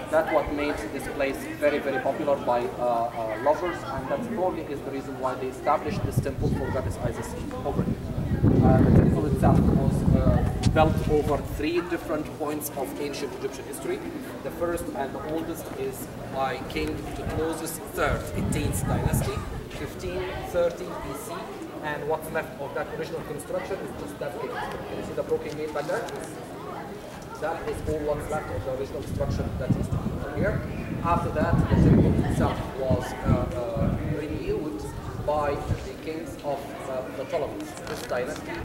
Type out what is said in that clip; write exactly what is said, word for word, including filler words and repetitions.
That's what made this place very, very popular by uh, uh, lovers, and that probably is the reason why they established this temple for goddess Isis over here. Uh, the temple itself was uh, built over three different points of ancient Egyptian history. The first and the oldest is by King Thutmose the third, eighteenth dynasty, fifteen thirty B C, and what's left of that original construction is just that gate. Can you see the broken gate back there? That is all what's left of the original structure that used to be from here. After that, the temple itself was uh, uh, renewed by the kings of uh, the Ptolemies. This dynasty